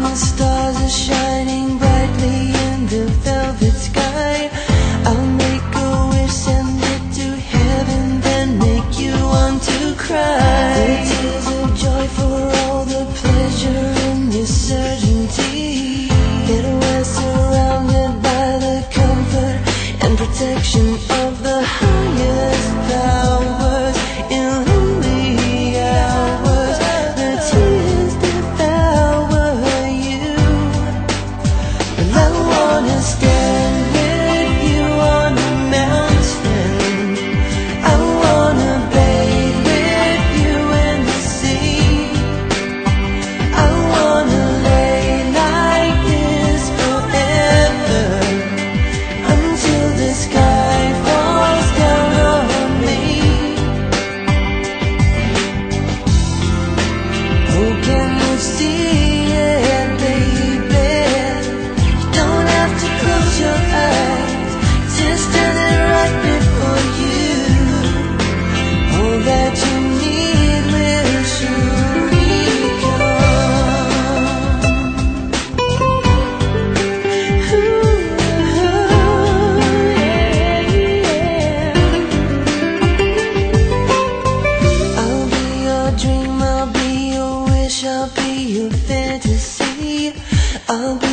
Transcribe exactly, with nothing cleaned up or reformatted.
the stars are shining brightly in the velvet sky, I'll make a wish, send it to heaven, then make you want to cry. The tears of joy for all the pleasure in this certainty that we're surrounded by the comfort and protection of the highest powers. In lonely hours, the tears devour you, and I wanna stand with you on the mountain. I wanna bathe with you in the sea. I wanna lay like this forever, until the sky falls down on me. Oh, can you see it, baby? You don't have to close your eyes, just stand it right before you. All that you need will surely come. Ooh, yeah. I'll be your dream, I'll be your wish, I'll be your fantasy. I'll be